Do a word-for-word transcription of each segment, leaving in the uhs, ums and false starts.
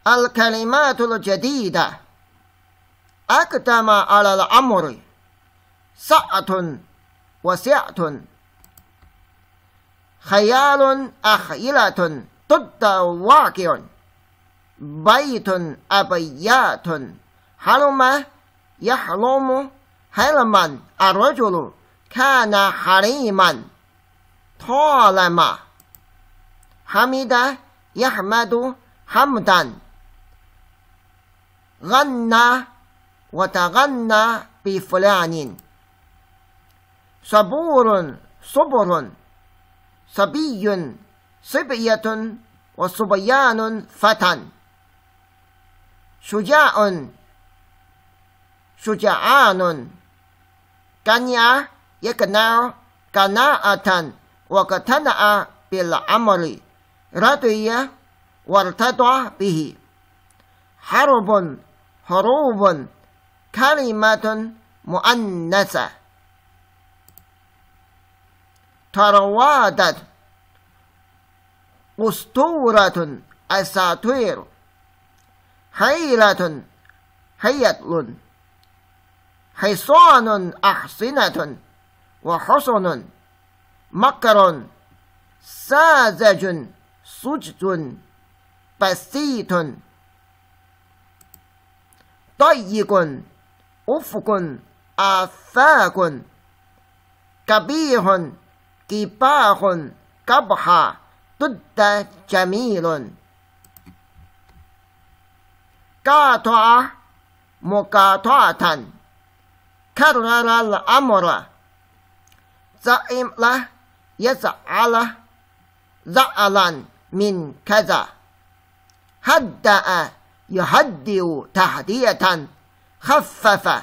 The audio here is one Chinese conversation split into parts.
الكلمات الجديدة أقدم على الأمر سعة وسعة خيال أخيلة ضد واقع بيت أبيات حلم يحلم حلما الرجل كان حريما طالما حمد يحمد حمدا غنى وتغنى بفلان صبور صبر صبي صبية وصبيان فتى شجاع شجعان قنع يقنع قناعة واقتنع بالأمر رضي وارتضى به حرب حروب كلمة مؤنثة تروادت أسطورة أساطير حيلة حيل حصان أحصنة وحصن مكر ساذج سجد بسيط ضيق أفق آفاق قبيح قباح قبح ضد جميل قاطع مقاطعة كرر الأمر زعم له يزعل زعلا من كذا هدأ يهدئ تهدئة خفف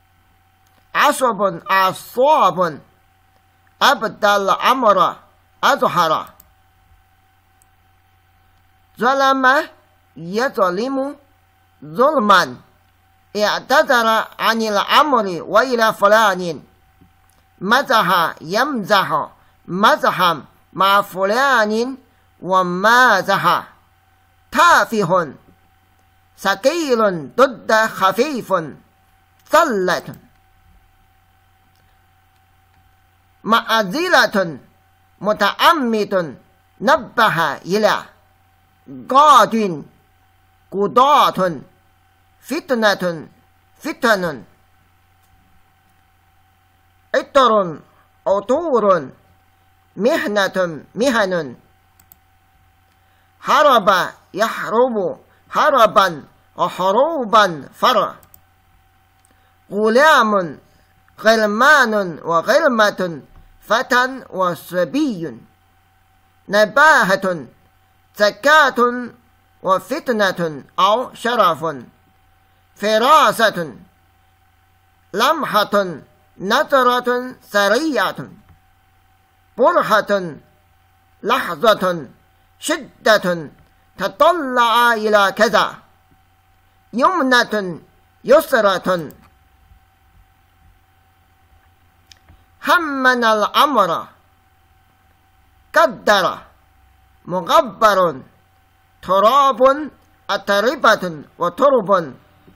عصب عصاب أبدى الأمر أظهر ظلم يظلم ظلما اعتذر عن الأمر وإلى فلان مزح يمزح مزحا مع فلان ومازح تافه ثقيل ضد خفيف ثلة معزلة متعمد نبه إلى قاد قضاة فتنة فتن عطر عطور مهنة مهن حرب يحرب حربا وحروبا فر غلام غلمان وغلمة فتى وصبي نباهة زكاة وفتنة أو شرف فراسة لمحة نظرة سريعة برهة لحظة شدة تطلع إلى كذا يمنة يسرة همن الأمر قدر مغبر تراب أتربة وترب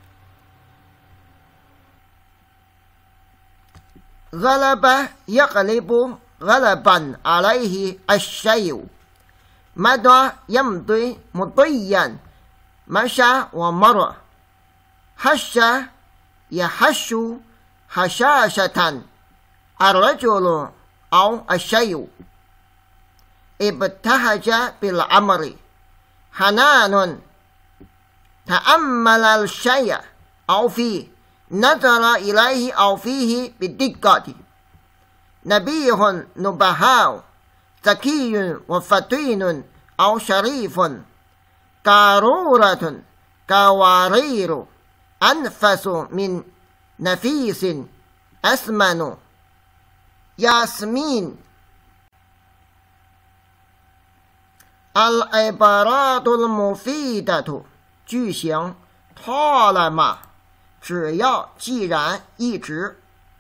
غلب يغلب غلبا عليه الشيء مضى يمضي مضيا مشى ومر هش يهش هشاشة الرجل أو الشيء ابتهج بالأمر حنان تأمل الشيء أو فيه نظر إليه أو فيه بالدقة نبيه نبهاء ذكي وفتين أو شريف قارورة قوارير أنفس من نفيس أثمن ياسمين العبارات المفيدة 句型 طالما 只要既然一直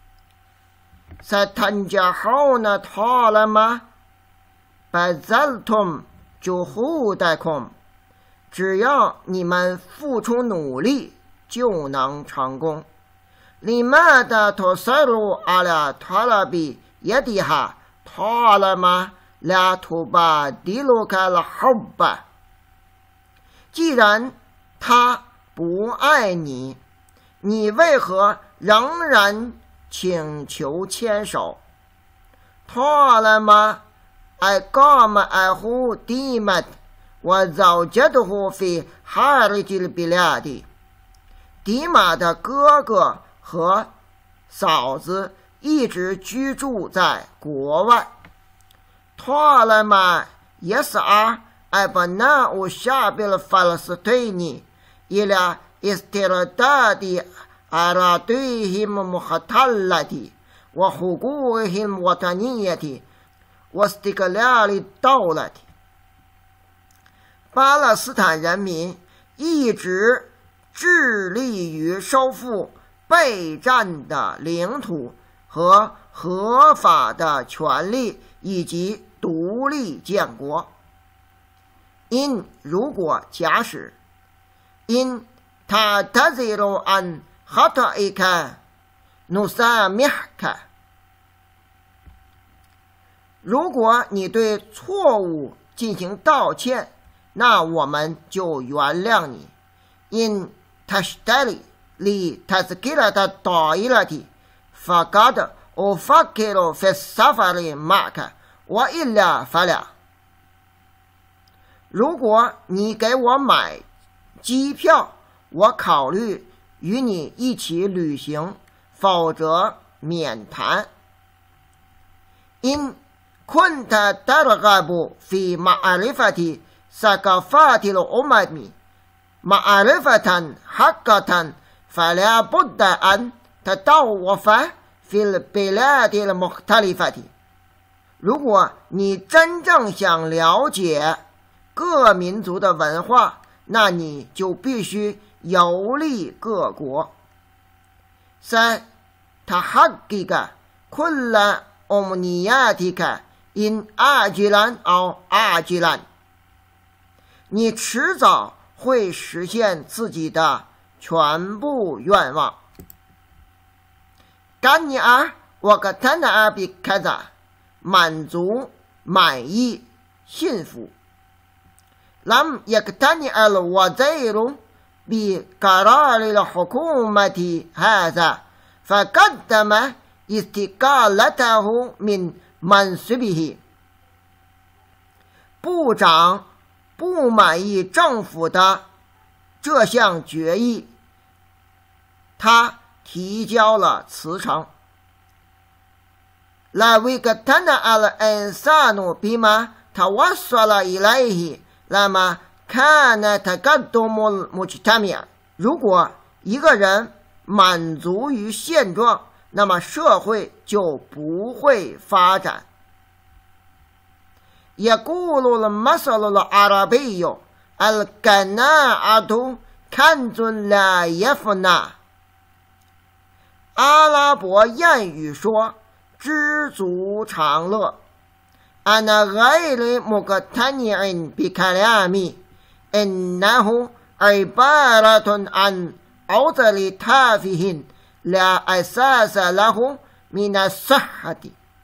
ستنجحون طالما بذلتم جهودكم 只要你们付出努力，就能成功。لماذا تصر على طلب يدها طالما لا تبادلك الحب？ 既然他不爱你，你为何仍然请求牵手？ طالما أقام أخوه ديمت وزوجته في خارج البلاد。 迪马的哥哥和嫂子一直居住在国外。 طالما يسعى أبناء الشعب الفلسطيني إلى استرداد أراضيهم المحتلة وحقوقهم الوطنية واستقلال الدولة。 巴勒斯坦人民一直致力于收复备战的领土和合法的权利以及独立建国。因如果假使因تعتذر عن خطئك نسامحك。 如果你对错误进行道歉，那我们就原谅你。因تشتري لتذكرة الطائرة فقد أفكر في السفر معك وإلا فلا。 如果你给我买机票，我考虑与你一起旅行，否则免谈。因كنت ترغب في معرفة ثقافات الأمم معرفة حقة فلا بد أن تطوف في البلاد المختلفة。 如果你真正想了解各民族的文化，那你就必须游历各国。ستحقق كل أمنياتك إن عاجلا أو عاجلا。 你迟早会实现自己的全部愿望。قنع واقتنع بكذا， 满足、满意、幸福。لم يقتنع الوزير بقرار الحكومة هذا فقدم استقالته من منصبه。 部长不满意政府的这项决议，他提交了辞呈。لا يقتنع الإنسان بما توصل إليه لما كان تقدم المجتمع。 如果一个人满足于现状，那么社会就不会发展。يقول المثل العربي القناعة كنز لا يفنى。 阿拉伯谚语说，知足常乐。أنا غير مقتنع بكلامي إنه عبارة عن عذر تافه لا أساس له من الصحة。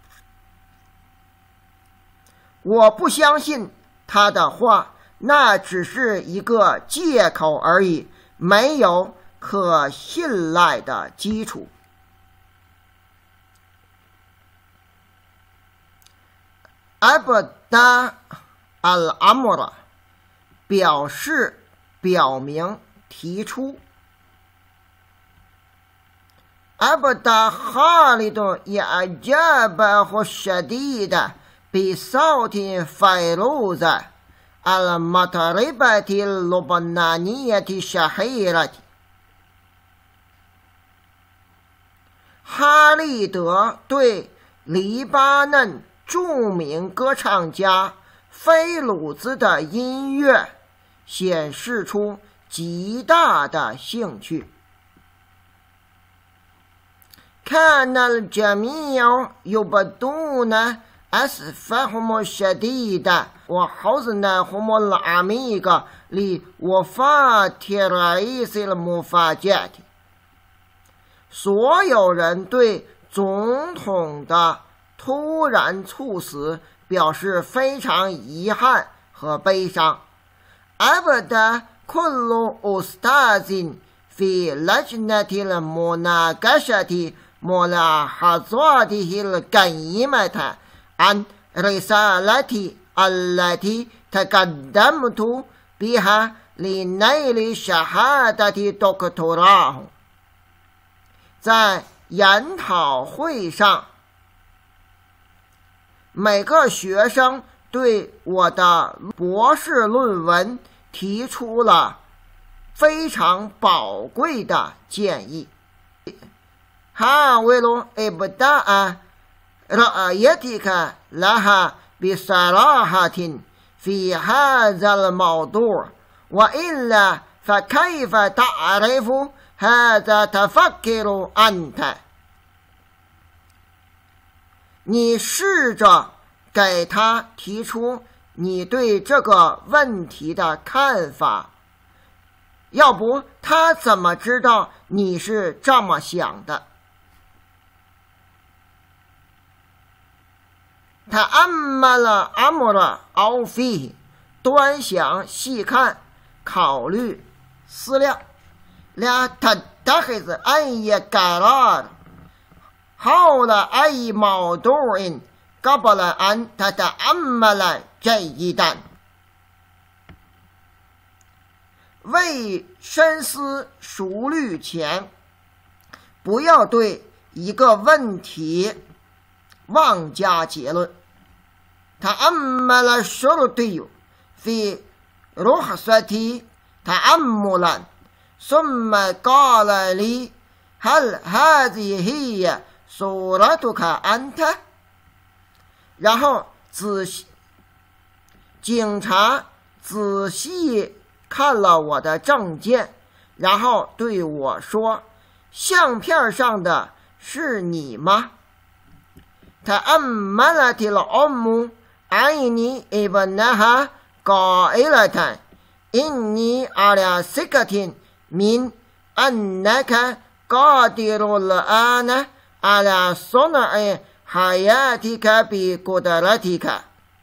我不相信他的话，那只是一个借口而已，没有可信赖的基础。أبدأ الأمر 表示、表明、提出。أبدأ خالد إعجابه الشديد بصوت فيروز المطربة اللبنانية الشهيرة。 哈利德对黎巴嫩著名歌唱家菲鲁兹的音乐显示出极大的兴趣。كان الجميع يبدون أسفهم الشديد وحزنهم العميق لوفاة رئيس المفاجأة。所有人对总统的突然猝死表示非常遗憾和悲伤。أبدى كل أستاذ في لجنة المناقشة ملاحظاته القيمة عن رسالتي التي تقدمت بها لنيل شهادة دكتوراه。在研讨会上，每个学生对我的博士论文提出了非常宝贵的建议。حاول إبداء رأيتك لها بصراحة في هذا الموضوع، وإلا فكيف تعرف هذا تفكر أنت。你试着给他提出你对这个问题的看法，要不他怎么知道你是这么想的？تأمل أمر أو فيه， 端详细看考虑思量。لا تتخذ أي قرار حول أي موضوع قبل أن تتأمل جيدا。未深思熟虑前，不要对一个问题妄加结论。تأمل الشرطي في رخصتي تأملا ثم قال لي هل هذه هي صورتك أنت。然后仔细警察仔细看了我的证件，然后对我说：“相片上的是你吗？” تأملت الأم عيني ابنها قائلة إني على ثقة من أنك قادر الآن على صنع حياتك بقدرتك。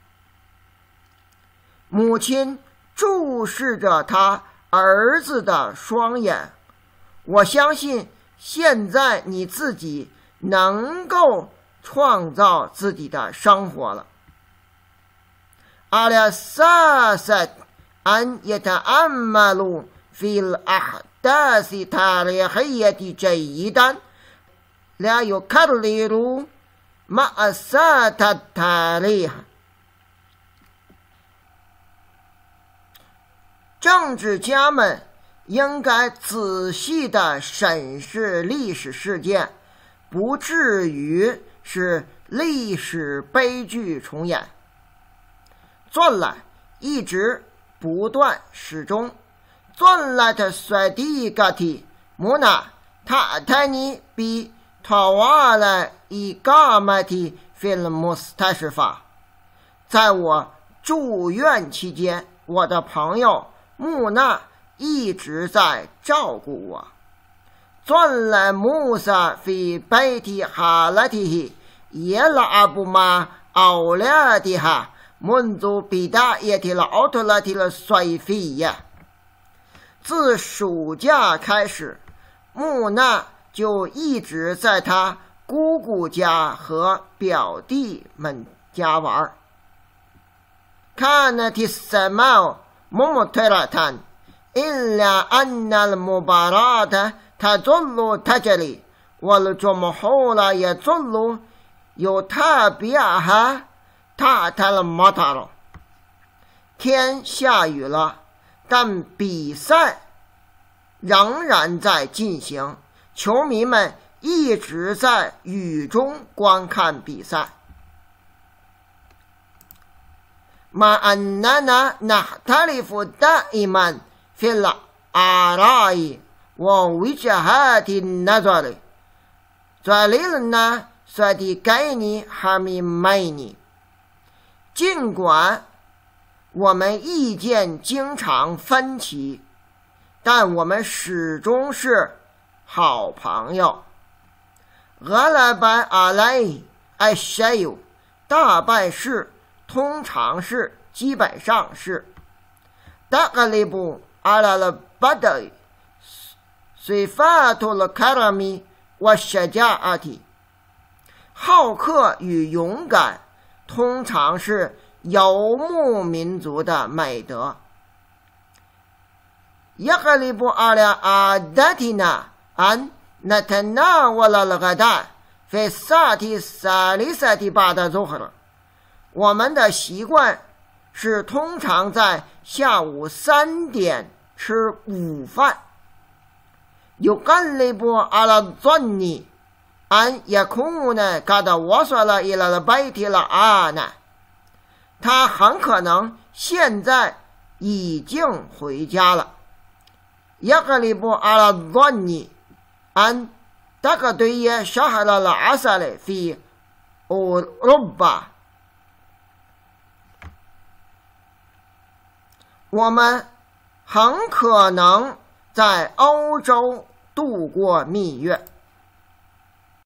母亲注视着他儿子的双眼，我相信现在你自己能够创造自己的生活了。على أساس أن يتأملوا في الأحداث التاريخية جيدا لا يكرروا مأساة التاريخ。政治家们应该仔细地审视历史事件，不至于使历史悲剧重演。转来一直不断始终。转来甩地个体木纳塔泰尼比塔瓦来伊嘎麦提菲尔穆斯泰什法。在我住院期间，我的朋友穆纳一直在照顾我。转来穆萨菲贝提哈拉提耶拉阿布玛奥拉蒂哈منذ بداية العطلة الصيفية。自暑假开始，穆娜就一直在她姑姑家和表弟们家玩。كانت السماء ممطرة إلا أن المباراة تظل تجري والجمهور يظل يتابعها تحت المطر。天下雨了，但比赛仍然在进行，球迷们一直在雨中观看比赛。مع أننا نختلف دائما في الآراء ووجهات النظر ظللنا صديقين حميمين。尽管我们意见经常分歧，但我们始终是好朋友。俄拉班阿莱艾塞尤，大半是，通常是，基本上是。达格里布阿拉了巴德，随法图了卡拉米我舍加阿提。好客与勇敢通常是游牧民族的美德。يغلب على عادتنا أن نتناول الغداء في الساعة الثالثة بعد الظهر。我们的习惯是通常在下午三点吃午饭。يغلب على الظن أن يكون قد وصل إلى البيت الآن。他很可能现在已经回家了。يغلب على الظن أن تقضي شهر العسل في أوروبا。我们很可能在欧洲度过蜜月。